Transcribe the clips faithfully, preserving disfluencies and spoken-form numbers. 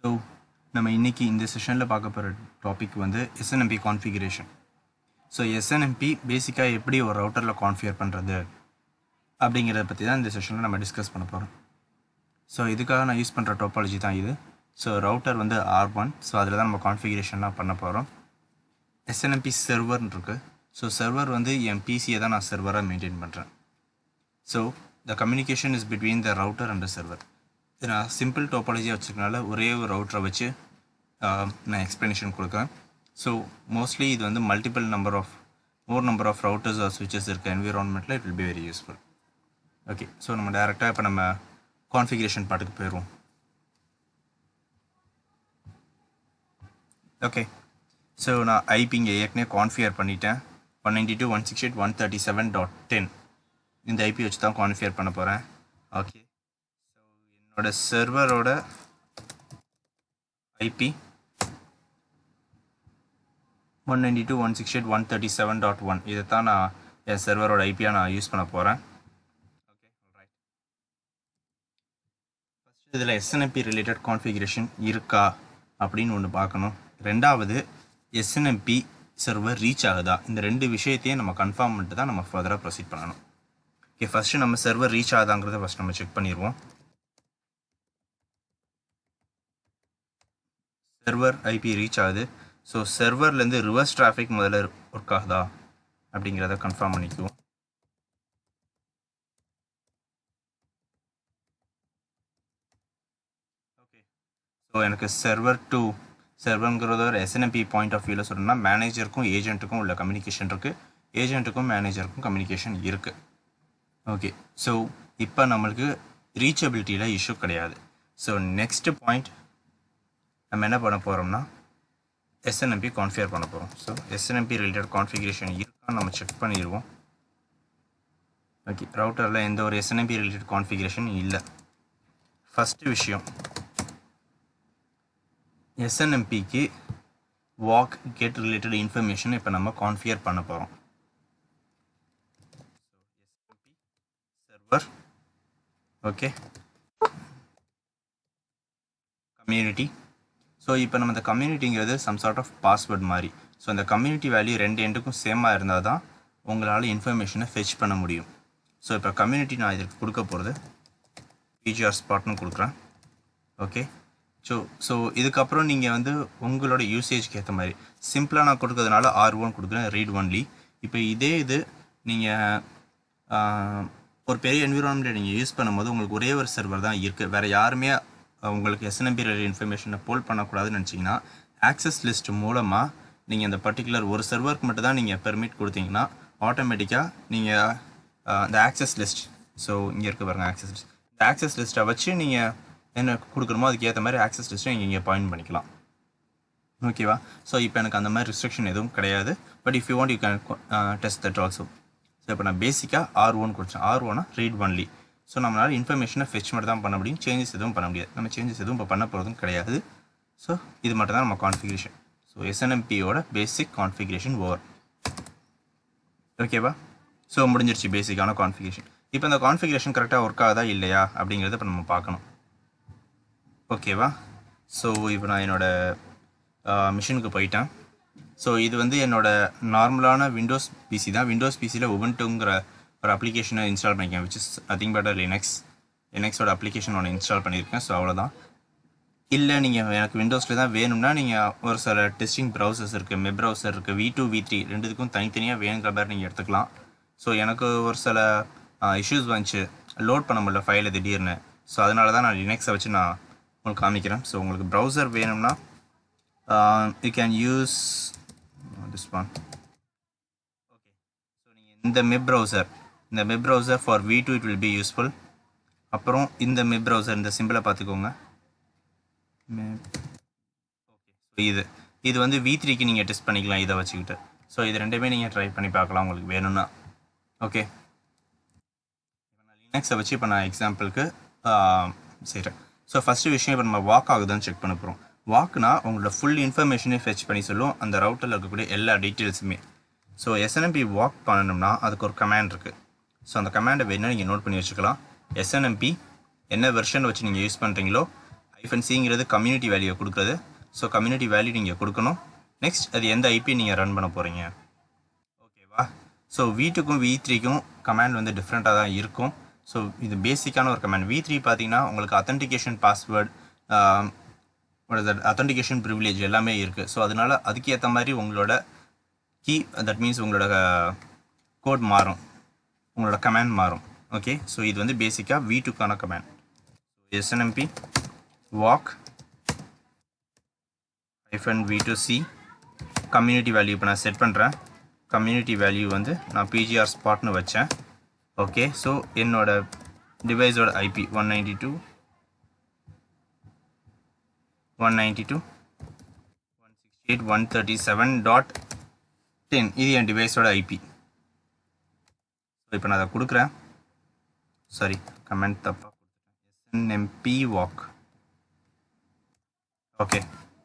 So நம்ம இன்றைக்கி இந்த செஷனில் பார்க்க போகிற டாபிக் வந்து எஸ்என்எம்பி கான்ஃபிகரேஷன். ஸோ எஸ்என்எம்பி பேசிக்காக எப்படி ஒரு ரவுட்டரில் கான்ஃபிகர் பண்ணுறது அப்படிங்கிறத பற்றி தான் இந்த செஷனில் நம்ம டிஸ்கஸ் பண்ண போகிறோம். ஸோ இதுக்காக நான் யூஸ் பண்ணுற டோபாலஜி தான் இது. ஸோ ரவுட்டர் வந்து ஆர் ஒன். ஸோ அதில் தான் நம்ம கான்ஃபிகரேஷன்லாம் பண்ண போகிறோம். எஸ்என்எம்பி சர்வர்னு இருக்குது. ஸோ சர்வர் வந்து என் பிசியை தான் நான் சர்வராக மெயின்டைன் பண்ணுறேன். So the communication is between the router and the server. இது நான் சிம்பிள் டோபாலஜியாக வச்சுருக்கனால ஒரே ஒரு ரவுட்டரை வச்சு நான் எக்ஸ்ப்ளனேஷன் கொடுக்குறேன். ஸோ மோஸ்ட்லி இது வந்து multiple number of more number of routers or ஸ்விட்சஸ் இருக்க என்விரான்மெண்ட்டில் it will be very useful. Okay, so நம்ம டேரெக்டாக இப்போ நம்ம கான்ஃபிகரேஷன் பாட்டுக்கு போயிடுவோம். ஓகே, ஸோ நான் ஐபி இங்கே ஏற்கனவே கான்ஃபிகர் பண்ணிட்டேன். One ninety two one sixty eight one thirty seven dot ten இந்த ஐபி வச்சு தான் கான்ஃபிகர் பண்ண போகிறேன். ஓகே, ஸோ என்னோட சர்வரோட IP one ninety two one sixty eight one thirty seven dot one இதை தான் நான் என் சர்வரோட ஐபியாக நான் யூஸ் பண்ண போகிறேன். Okay, right. ஃபஸ்ட்டு இதில் எஸ்என்எம்பி ரிலேட்டட் கான்ஃபிகரேஷன் இருக்கா அப்படின்னு ஒன்று பார்க்கணும். ரெண்டாவது, எஸ்என்எம்பி சர்வர் ரீச் ஆகுதா, இந்த ரெண்டு விஷயத்தையும் நம்ம கன்ஃபார்ம் பண்ணிட்டு தான் நம்ம ஃபர்தராக ப்ரொசீட் பண்ணணும். ஓகே, ஃபஸ்ட்டு நம்ம சர்வர் ரீச் ஆகுதாங்கிறத ஃபஸ்ட் நம்ம செக் பண்ணிடுவோம். சர்வர் ஐபி ரீச் ஆகுது. ஸோ சர்வர்லேருந்து ரிவர்ஸ் டிராஃபிக் முதல்ல ஒர்க் ஆகுதா அப்படிங்கிறத கன்ஃபார்ம் பண்ணிக்குவோம். ஓகே, ஸோ எனக்கு சர்வர் டு சர்வருங்கிறத ஒரு எஸ்என்எம்பி பாயிண்ட் ஆஃப் வியூவில் சொல்லணும்னா மேனேஜருக்கும் ஏஜென்ட்டுக்கும் உள்ள கம்யூனிகேஷன் இருக்குது, ஏஜென்ட்டுக்கும் மேனேஜருக்கும் கம்யூனிகேஷன் இருக்குது. ஓகே, ஸோ இப்போ நம்மளுக்கு ரீச்சபிலிட்டியில் இஷ்யூ கிடையாது. ஸோ நெக்ஸ்ட் பாயிண்ட் நம்ம என்ன பண்ண போகிறோம்னா எஸ்என்எம்பி கான்ஃபிகர் பண்ண போகிறோம். ஸோ எஸ்என்எம்பி ரிலேட்டட் கான்ஃபிகரேஷன் இருக்கான்னு நம்ம செக் பண்ணிடுவோம். ஓகே, ரவுட்டரில் எந்த ஒரு எஸ்என்எம்பி ரிலேட்டட் கான்ஃபிகரேஷன் இல்லை. ஃபஸ்ட்டு விஷயம், எஸ்என்எம்பிக்கு வாக் கெட் ரிலேட்டட் இன்ஃபர்மேஷன் இப்போ நம்ம கான்ஃபிகர் பண்ண போகிறோம். Server okay, community. ஸோ இப்போ நம்ம இந்த கம்யூனிட்டிங்கிறது சம் சார்ட் ஆஃப் பாஸ்வேர்ட் மாதிரி. ஸோ அந்த கம்யூனிட்டி வேல்யூ ரெண்டு எண்டுக்கும் சேமாக இருந்தால் தான் உங்களால் இன்ஃபர்மேஷனை ஃபெச் பண்ண முடியும். ஸோ இப்போ கம்யூனிட்டி நான் இதற்கு கொடுக்க போகிறது பிஜிஆர் ஸ்பாட்னு கொடுக்குறேன். ஓகே, ஸோ ஸோ இதுக்கப்புறம் நீங்கள் வந்து உங்களோட யூசேஜ்க்கு ஏற்ற மாதிரி சிம்பிளாக நான் கொடுக்கறதுனால ஆர் ஒன் கொடுக்குறேன், ரீட் ஒன்லி. இப்போ இதே இது நீங்கள் ஒரு பெரிய என்விரான்மெண்ட்டை நீங்கள் யூஸ் பண்ணும்போது உங்களுக்கு ஒரே ஒரு சர்வர் தான் இருக்குது, வேறு யாருமே உங்களுக்கு எஸ்என்எம்பி ரிலேட்டட் இன்ஃபர்மேஷனை போல் பண்ணக்கூடாதுன்னு நினச்சிங்கன்னா ஆக்சஸ் லிஸ்ட் மூலமாக நீங்கள் இந்த பர்டிகுலர் ஒரு சர்வருக்கு மட்டும் தான் நீங்கள் பெர்மிட் கொடுத்தீங்கன்னா ஆட்டோமேட்டிக்காக நீங்கள் இந்த ஆக்சஸ் லிஸ்ட், ஸோ இங்கே இருக்க பாருங்கள் ஆக்சஸ் லிஸ்ட், இந்த ஆக்சஸ் லிஸ்ட்டை வச்சு நீங்கள் என்ன கொடுக்குறமோ அதுக்கு ஏற்ற மாதிரி ஆக்சஸ் லிஸ்ட்டை நீங்கள் இங்கே பாயிண்ட் பண்ணிக்கலாம். ஓகேவா? ஸோ இப்போ எனக்கு அந்த மாதிரி ரெஸ்ட்ரிக்ஷன் எதுவும் கிடையாது. But if you want you can test that also. So இப்போ நான் பேசிக்காக ஆர் ஒன் கொடுத்தேன். ஆர் ஒன்னா ரீட் ஒன்லி. ஸோ நம்மளால் இன்ஃபர்மேஷனை ஃபெச் மட்டும் தான் பண்ண முடியும், சேஞ்சஸ் எதுவும் பண்ண முடியாது. நம்ம சேஞ்சஸ் எதுவும் இப்போ பண்ண போகிறதும் கிடையாது. ஸோ இது மட்டும் தான் நம்ம கான்ஃபிகரேஷன். ஸோ எஸ்என்எம்பியோட பேசிக் கான்ஃபிகரேஷன் ஓவர். ஓகேவா? ஸோ முடிஞ்சிருச்சு பேசிக்கான கான்ஃபிகரேஷன். இப்போ இந்த கான்ஃபிகரேஷன் கரெக்டாக ஒர்க் ஆகுதா இல்லையா அப்படிங்கிறத இப்போ நம்ம பார்க்கணும். ஓகேவா? ஸோ இப்போ நான் என்னோடய மிஷினுக்கு போயிட்டேன். ஸோ இது வந்து என்னோடய நார்மலான விண்டோஸ் பிசி தான். விண்டோஸ் பிசியில் உபுண்டுங்கிற ஒரு அப்ளிகேஷனை இன்ஸ்டால் பண்ணிக்கேன், which is nothing but Linux. லினக்ஸோட அப்ளிகேஷன் ஒன்று இன்ஸ்டால் பண்ணியிருக்கேன். ஸோ அவ்வளோதான். இல்லை நீங்கள் எனக்கு விண்டோஸில் தான் வேணும்னா நீங்கள் ஒரு சில டெஸ்டிங் ப்ரௌசர்ஸ் இருக்குது, மெப் ப்ரௌசர் இருக்குது, வி டூ வி த்ரீ ரெண்டுத்துக்கும் தனித்தனியாக வேணுங்கிற மாதிரி நீங்கள் எடுத்துக்கலாம். ஸோ எனக்கு ஒரு சில இஷ்யூஸ் வந்துச்சு, லோட் பண்ண முடியல ஃபைலை திடீர்னு. ஸோ அதனால தான் நான் லினக்ஸை வச்சு நான் உங்களுக்கு காமிக்கிறேன். ஸோ உங்களுக்கு ப்ரௌசர் வேணும்னா you can use this one. Okay, so நீங்கள் இந்த மெப் ப்ரௌசர் இந்த MIB browser for V two it will be useful. அப்புறம் இந்த மெப் ப்ரௌசர் இந்த சிம்பிளை பார்த்துக்கோங்க. ஓகே, ஸோ இது இது வந்து வி த்ரீக்கு நீங்கள் டெஸ்ட் பண்ணிக்கலாம் இதை வச்சுக்கிட்டு. ஸோ இது ரெண்டுமே நீங்கள் ட்ரை பண்ணி பார்க்கலாம் உங்களுக்கு வேணும்னா. ஓகே, இப்போ நான் லினக்ஸை வச்சு இப்போ நான் எக்ஸாம்பிளுக்கு செய்கிறேன். ஸோ ஃபஸ்ட்டு விஷயம் இப்போ நம்ம வாக் ஆகுதான்னு செக் பண்ண போகிறோம். வாக்குனா உங்களோட ஃபுல் இன்ஃபர்மேஷனே ஃபெச் பண்ணி சொல்லும் அந்த ரவுட்டரில் இருக்கக்கூடிய எல்லா டீட்டெயில்ஸுமே. ஸோ எஸ்என்எம்பி வாக் பண்ணணும்னா அதுக்கு ஒரு கமாண்ட் இருக்குது. ஸோ அந்த கமாண்டை வேணும்னா நீங்கள் நோட் பண்ணி வச்சுக்கலாம். எஸ்என்எம்பி என்ன வெர்ஷன் வச்சு நீங்கள் யூஸ் பண்ணுறீங்களோ ஹைஃபன் சிங்கிறது கம்யூனிட்டி வேல்யூ கொடுக்குறது. ஸோ கம்யூனிட்டி வேல்யூ நீங்கள் கொடுக்கணும். நெக்ஸ்ட் அது எந்த ஐபி நீங்கள் ரன் பண்ண போகிறீங்க. ஓகேவா? ஸோ வி டூக்கும் வி த்ரீக்கும் கமாண்ட் வந்து டிஃப்ரெண்ட்டாக தான் இருக்கும். ஸோ இது பேசிக்கான ஒரு கமாண்ட். வி த்ரீ பார்த்தீங்கன்னா உங்களுக்கு அத்தன்டிகேஷன் பாஸ்வேர்டு, அத்தன்டிகேஷன் ப்ரிவிலேஜ் எல்லாமே இருக்குது. ஸோ அதனால் அதுக்கேற்ற மாதிரி உங்களோட கீ, தட் மீன்ஸ் உங்களோட கோட் மாறும், உங்களோட கமாண்ட் மாறும். ஓகே, ஸோ இது வந்து பேசிக்காக வி டூக்கான command. SNMP walk hyphen V two C community value இப்போ நான் செட் பண்ணுறேன். கம்யூனிட்டி வேல்யூ வந்து நான் பிஜிஆர் ஸ்பாட்னு வச்சேன். ஓகே, ஸோ என்னோட டிவைஸோட IP one ninety two one ninety two one sixty eight one thirty seven dot ten இது என் டிவைஸோட ஐபி. ஸோ இப்போ நான் அதை கொடுக்குறேன். சாரி, கமெண்ட் தப்பாக கொடுத்துட்டேன். SNMP walk. ஓகே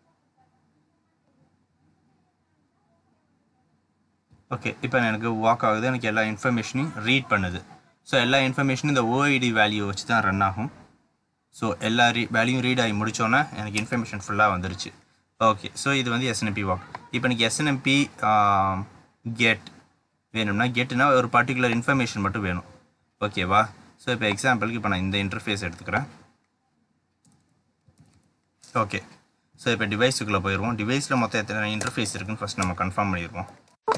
ஓகே இப்போ எனக்கு வாக் ஆகுது. எனக்கு எல்லா இன்ஃபர்மேஷனையும் ரீட் பண்ணுது. ஸோ எல்லா இன்ஃபர்மேஷனும் இந்த ஓஐடி வேல்யூ வச்சு தான் ரன் ஆகும். ஸோ எல்லா ரீ வேல்யூ ரீட் ஆகி முடித்தோன்னே எனக்கு இன்ஃபர்மேஷன் ஃபுல்லாக வந்துருச்சு. ஓகே, ஸோ இது வந்து எஸ்என்எம்பி வாக். இப்போ எனக்கு எஸ்என்எம்பி கெட் வேணும்னா, கெட்டுனா ஒரு பர்டிகுலர் இன்ஃபர்மேஷன் மட்டும் வேணும். ஓகேவா? ஸோ இப்போ எக்ஸாம்பிளுக்கு இப்போ நான் இந்த இன்டர்ஃபேஸ் எடுத்துக்கிறேன். ஓகே, ஸோ இப்போ டிவைஸுக்குள்ளே போயிடுவோம். டிவைஸில் மொத்தம் எத்தனை இன்டர்ஃபேஸ் இருக்குன்னு ஃபஸ்ட் நம்ம கன்ஃபார்ம் பண்ணிடுவோம்.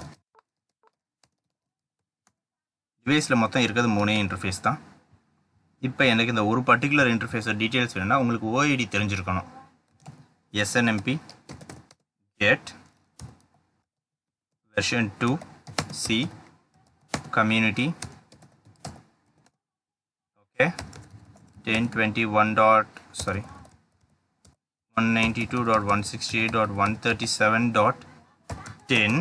டிவைஸில் மொத்தம் இருக்கிறது மூணே இன்டர்ஃபேஸ் தான். இப்போ எனக்கு இந்த ஒரு பர்டிகுலர் இன்டர்ஃபேஸோட டீட்டெயில்ஸ் வேணும்னா உங்களுக்கு ஓஐடி தெரிஞ்சிருக்கணும். SNMP get version two C community okay ten twenty one dot sorry one ninety two dot one sixty eight dot one thirty seven dot ten.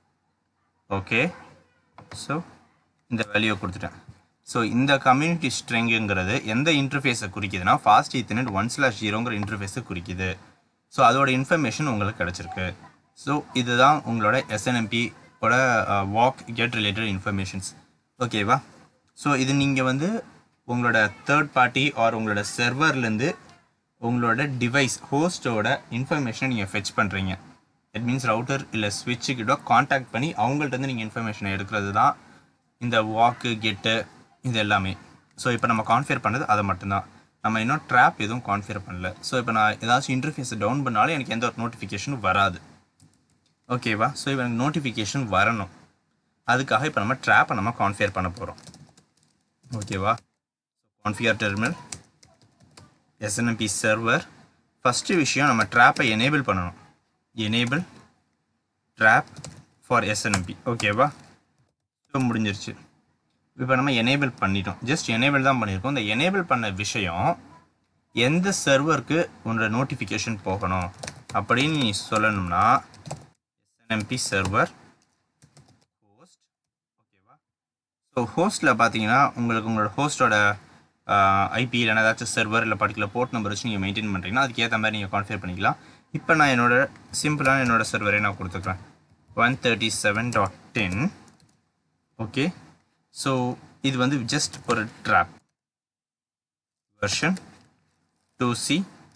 Okay, so இந்த வேல்யூவை கொடுத்துட்டேன். ஸோ இந்த community ஸ்ட்ரிங்குங்கிறது எந்த இன்டர்ஃபேஸை குறிக்குதுன்னா ஃபாஸ்ட் ஈத்தர்நெட் ஒன் ஸ்லாஷ் ஜீரோங்கிற இன்டர்ஃபேஸை குறிக்குது. ஸோ அதோட இன்ஃபர்மேஷன் உங்களுக்கு கிடச்சிருக்கு. ஸோ இதுதான் உங்களோட எஸ்என்எம்பியோட வாக் கெட் ரிலேட்டட் இன்ஃபர்மேஷன்ஸ். ஓகேவா? ஸோ இது நீங்கள் வந்து உங்களோட தேர்ட் பார்ட்டி ஆர் உங்களோட சர்வர்லேருந்து உங்களோட டிவைஸ் ஹோஸ்ட்டோட இன்ஃபர்மேஷனை நீங்கள் ஃபெச் பண்ணுறீங்க. இட் மீன்ஸ் ரவுட்டர் இல்லை ஸ்விட்சுக்கிட்ட காண்டாக்ட் பண்ணி அவங்கள்ட்ட நீங்கள் இன்ஃபர்மேஷனை எடுக்கிறது தான் இந்த வாக்கு கெட்டு இது எல்லாமே. ஸோ இப்போ நம்ம கான்ஃபியர் பண்ணது அதை மட்டும்தான். நம்ம இன்னும் ட்ராப் எதுவும் கான்ஃபியர் பண்ணல. ஸோ இப்போ நான் ஏதாச்சும் இன்டர்ஃபேஸை டவுன் பண்ணாலும் எனக்கு எந்த ஒரு நோட்டிஃபிகேஷனும் வராது. ஓகேவா? ஸோ இப்போ எனக்கு நோட்டிஃபிகேஷன் வரணும். அதுக்காக இப்போ நம்ம ட்ராப்பை நம்ம கான்ஃபியர் பண்ண போகிறோம். ஓகேவா? Configure terminal SNMP server. First விஷயம் நம்ம ட்ராப்பை எனேபிள் பண்ணணும். Enable trap for SNMP. ஓகேவா? ஸோ முடிஞ்சிருச்சு. இப்போ நம்ம எனேபிள் பண்ணிட்டோம். ஜஸ்ட் எனேபிள் தான் பண்ணியிருக்கோம். இந்த எனேபிள் பண்ண விஷயம் எந்த சர்வருக்கு உன்னோட நோட்டிஃபிகேஷன் போகணும் அப்படின்னு நீ சொல்லணும்னா எஸ்என்எம்பி சர்வர் ஹோஸ்ட். ஓகேவா? ஸோ ஹோஸ்ட்டில் பார்த்தீங்கன்னா உங்களுக்கு உங்களோட ஹோஸ்ட்டோட ஐபி இல்லைனா ஏதாச்சும் சர்வர் இல்லை பர்டிகுலர் போர்ட் நம்பர் வச்சு நீங்கள் மெயின்டைன் பண்ணுறீங்கன்னா அதுக்கேற்ற மாதிரி நீங்கள் கான்ஃபிகர் பண்ணிக்கலாம். இப்போ நான் என்னோட சிம்பிளான என்னோட சர்வரை நான் கொடுத்துக்கிறேன் one thirty seven dot ten. Okay, so இது வந்து ஜஸ்ட் ஒரு ட்ராப் வெர்ஷன் டூ சி.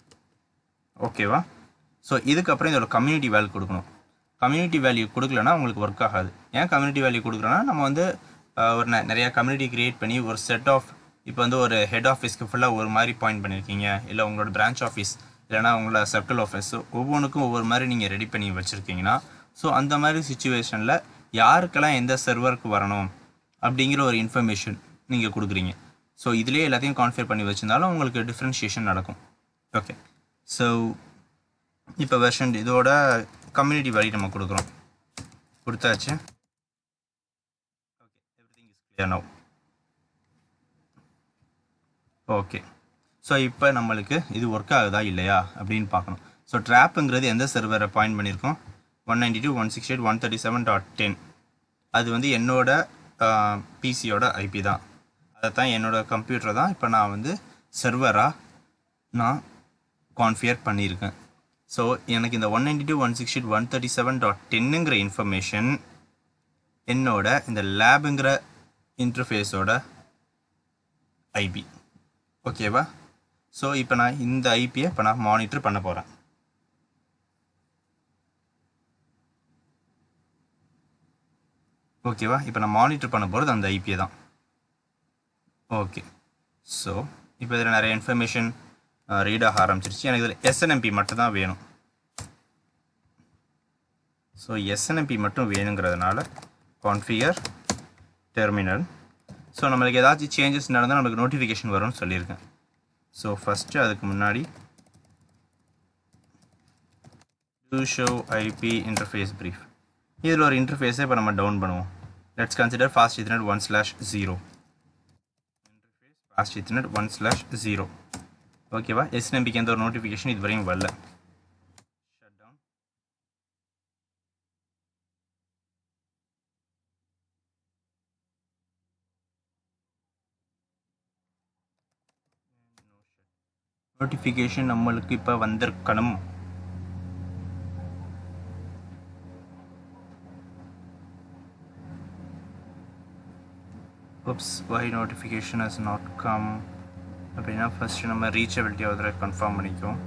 ஓகேவா? ஸோ இதுக்கப்புறம் இதோட கம்யூனிட்டி வேல்யூ கொடுக்கணும். கம்யூனிட்டி வேல்யூ கொடுக்கலன்னா உங்களுக்கு ஒர்க் ஆகாது. ஏன் கம்யூனிட்டி வேல்யூ கொடுக்குறோன்னா நம்ம வந்து ஒரு நிறையா கம்யூனிட்டி க்ரியேட் பண்ணி ஒரு செட் ஆஃப் இப்போ வந்து ஒரு ஹெட் ஆஃபீஸ்க்கு ஃபுல்லாக ஒரு மாதிரி பாயிண்ட் பண்ணியிருக்கீங்க, இல்லை உங்களோட பிரான்ச் ஆஃபீஸ் இல்லைனா உங்களோட சர்க்கிள் ஆஃபீஸ் ஒவ்வொன்றுக்கும் ஒவ்வொரு மாதிரி நீங்கள் ரெடி பண்ணி வச்சுருக்கீங்கன்னா ஸோ அந்த மாதிரி சுச்சுவேஷனில் யாருக்கெல்லாம் எந்த சர்வருக்கு வரணும் அப்படிங்கிற ஒரு இன்ஃபர்மேஷன் நீங்கள் கொடுக்குறீங்க. ஸோ இதுலேயே எல்லாத்தையும் கான்ஃபிகர் பண்ணி வச்சுருந்தாலும் உங்களுக்கு டிஃப்ரென்ஷியேஷன் நடக்கும். ஓகே, ஸோ இப்போ வெர்ஷன் இதோட கம்யூனிட்டி வேல்யூ நம்ம கொடுக்குறோம். கொடுத்தாச்சு. Okay, everything is clear now. Okay, so இப்போ நம்மளுக்கு இது ஒர்க் ஆகுதா இல்லையா அப்படின்னு பார்க்கணும். ஸோ ட்ராப்புங்கிறது எந்த சர்வரை பாயிண்ட் பண்ணியிருக்கோம் one ninety two one sixty eight one thirty seven dot ten. அது வந்து என்னோட பிசியோட ஐபி தான். அதை தான் என்னோட கம்ப்யூட்டர் தான் இப்போ நான் வந்து சர்வராக நான் கான்ஃபிகர் பண்ணியிருக்கேன். ஸோ எனக்கு இந்த one ninety two one sixty eight one thirty seven dot டென்னுங்கிற இன்ஃபர்மேஷன் என்னோட இந்த லேபுங்கிற இன்டர்ஃபேஸோட ஐபி. ஓகேவா? ஸோ இப்போ நான் இந்த ஐபியை இப்போ நான் மானிட்டர் பண்ண போகிறேன். ஓகேவா? இப்போ நான் மானிட்டர் பண்ண போகிறது அந்த ஐபியை தான். ஓகே, ஸோ இப்போ இதில் நிறைய இன்ஃபர்மேஷன் ரீட் ஆக ஆரம்பிச்சிருச்சு. எனக்கு இதில் எஸ்என்எம்பி மட்டும் தான் வேணும். ஸோ எஸ்என்எம்பி மட்டும் வேணுங்கிறதுனால கான்ஃபிகர் டெர்மினல். ஸோ நம்மளுக்கு ஏதாச்சும் சேஞ்சஸ் நடந்தால் நம்மளுக்கு நோட்டிஃபிகேஷன் வரும்னு சொல்லியிருக்கேன். ஸோ ஃபஸ்ட்டு அதுக்கு முன்னாடி do show IP interface brief. இதில் ஒரு இன்டர்ஃபேஸை இப்போ நம்ம டவுன் பண்ணுவோம். Let's consider fast ethernet one slash zero interface fast ethernet one slash zero. ஓகேவா? எஸ்என்எம்பிக்கு எந்த ஒரு நோட்டிஃபிகேஷன் இது வரையும் வரல. Shut down. நோட்டிஃபிகேஷன் நம்மளுக்கு இப்போ வந்திருக்கணும். oops, why notification has not come அப்படின்னா ஃபஸ்ட்டு நம்ம ரீச்சபிலிட்டி ஒரு கன்ஃபார்ம் பண்ணிக்குவோம்.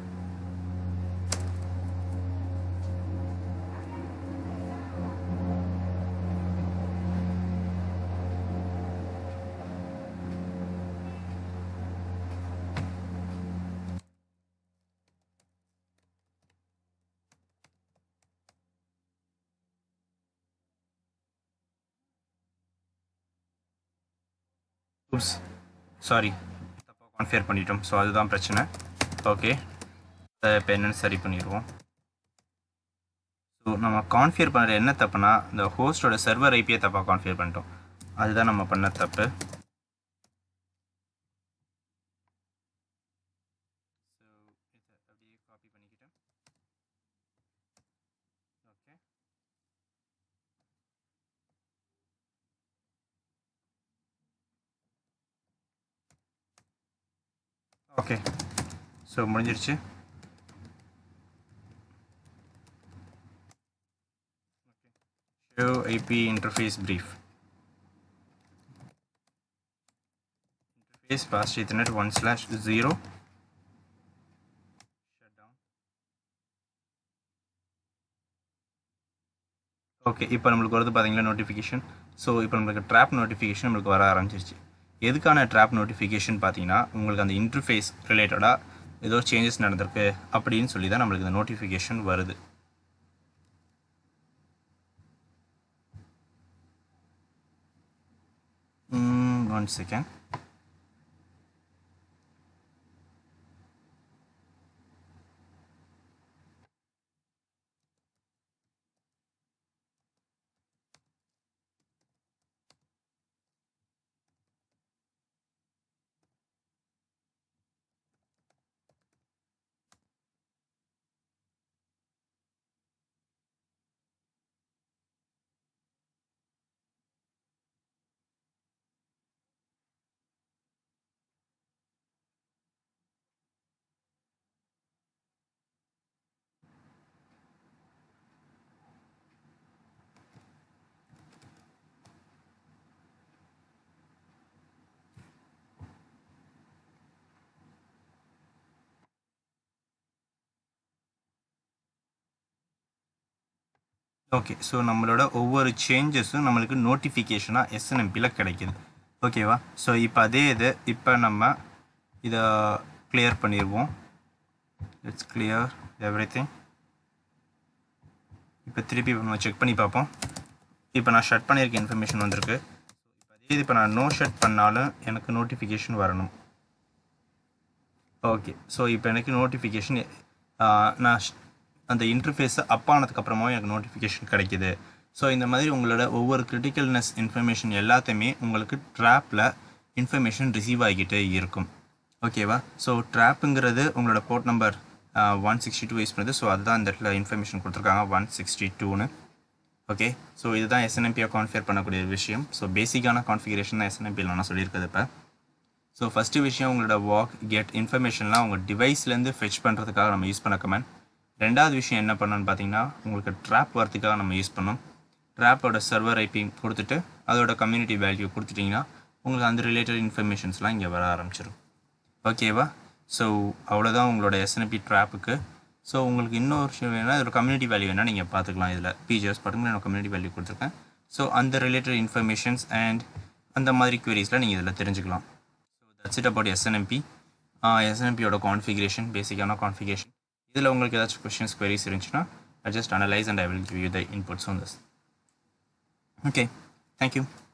oops, சாரி, தப்பாக கான்ஃபிகர் பண்ணிட்டோம். ஸோ அதுதான் பிரச்சனை. ஓகே, இப்போ என்னென்னு சரி பண்ணிடுவோம். ஸோ நம்ம கான்ஃபிகர் பண்ணுற என்ன தப்புனா இந்த ஹோஸ்டோட சர்வர் ஐபியை தப்பாக கான்ஃபிகர் பண்ணிட்டோம். அதுதான் நம்ம பண்ண தப்பு. ஸோ இதை அப்படியே காப்பி பண்ணிக்கிட்டேன். ஓகே, ஓகே, ஸோ முடிஞ்சிருச்சு. show IP interface brief. interface fast ethernet one slash zero. shut down. Okay, இப்போ நம்மளுக்கு வருது பார்த்தீங்களா நோட்டிஃபிகேஷன். ஸோ இப்போ நம்மளுக்கு ட்ராப் நோட்டிஃபிகேஷன் நம்மளுக்கு வர ஆரம்பிச்சிருச்சு. எதுக்கான ட்ராப் நோட்டிஃபிகேஷன் பார்த்தீங்கன்னா உங்களுக்கு அந்த இன்டர்ஃபேஸ் ரிலேட்டடாக ஏதோ சேஞ்சஸ் நடந்திருக்கு அப்படின்னு சொல்லி தான் நம்மளுக்கு இந்த நோட்டிஃபிகேஷன் வருது. One second. ஓகே, ஸோ நம்மளோட ஒவ்வொரு சேஞ்சஸும் நம்மளுக்கு நோட்டிஃபிகேஷனாக எஸ்என்எம்பியில் கிடைக்கிது. ஓகேவா? ஸோ இப்போ அதே இது இப்போ நம்ம இதை கிளியர் பண்ணிடுவோம். Let's clear everything. இப்போ திருப்பி நம்ம செக் பண்ணி பார்ப்போம். இப்போ நான் ஷட் பண்ணியிருக்க இன்ஃபர்மேஷன் வந்திருக்கு. இப்போ அதே இது இப்போ நான் நோ ஷட் பண்ணாலும் எனக்கு நோட்டிஃபிகேஷன் வரணும். ஓகே, ஸோ இப்போ எனக்கு நோட்டிஃபிகேஷன் நான் அந்த இன்டர்ஃபேஸை அப் ஆனதுக்கப்புறமா எனக்கு நோட்டிஃபிகேஷன் கிடைக்கிது. ஸோ இந்த மாதிரி உங்களோட ஒவ்வொரு கிரிட்டிக்கல்னஸ் இன்ஃபர்மேஷன் எல்லாத்தையுமே உங்களுக்கு ட்ராப்பில் இன்ஃபர்மேஷன் ரிசீவ் ஆகிக்கிட்டே இருக்கும். ஓகேவா? ஸோ ட்ராப்புங்கிறது உங்களோட port number one sixty two use பண்ணுது. ஸோ அதுதான் இந்த இடத்துல இன்ஃபர்மேஷன் கொடுத்துருக்காங்க ஒன் சிக்ஸ்டி டூன்னு. ஓகே, ஸோ இதுதான் எஸ்என்எம்பியை கான்ஃபிகர் பண்ணக்கூடிய விஷயம். ஸோ பேசிக்கான கான்ஃபிகரேஷன் தான் எஸ்என்எம்பியில் நான் சொல்லியிருக்கிறது இப்போ. ஸோ ஃபஸ்ட்டு விஷயம் உங்களோட வாக் கெட் இன்ஃபர்மேஷன்லாம் உங்கள் டிவைஸ்லேருந்து ஃபெச் பண்ணுறதுக்காக நம்ம யூஸ் பண்ண கமெண்ட். ரெண்டாவது விஷயம் என்ன பண்ணணும்னு பார்த்தீங்கன்னா உங்களுக்கு ட்ராப் வரதுக்காக நம்ம யூஸ் பண்ணோம். ட்ராப்போட சர்வர் ஐபி கொடுத்துட்டு அதோட கம்யூனிட்டி வேல்யூ கொடுத்துட்டிங்கன்னா உங்களுக்கு அந்த ரிலேட்டட் இன்ஃபர்மேஷன்ஸ்லாம் இங்கே வர ஆரம்பிச்சிடும். ஓகேவா? ஸோ அவ்வளோதான் உங்களோட எஸ்என்எம்பி ட்ராப்புக்கு. ஸோ உங்களுக்கு இன்னொரு விஷயம் வேணுன்னா ஒரு கம்யூனிட்டி வேல்யூ வேணால் நீங்கள் பார்த்துக்கலாம். இதில் பிஜிஎஸ் பர்டிகுலர் நான் கம்யூனிட்டி வேல்யூ கொடுத்துருக்கேன். ஸோ அந்த ரிலேட்டட் இன்ஃபர்மேஷன்ஸ் அண்ட் அந்த மாதிரி queriesலாம் நீங்கள் இதில் தெரிஞ்சுக்கலாம். So that's it about SNMP. எஸ்என்எம்பியோட கான்ஃபிகரேஷன், பேசிக்கான கான்ஃபிகரேஷன். இதில் உங்களுக்கு ஏதாச்சும் கொஸ்டின்ஸ் queries இருந்துச்சுன்னா I just analyze and I will give you the inputs on this. Okay, thank you.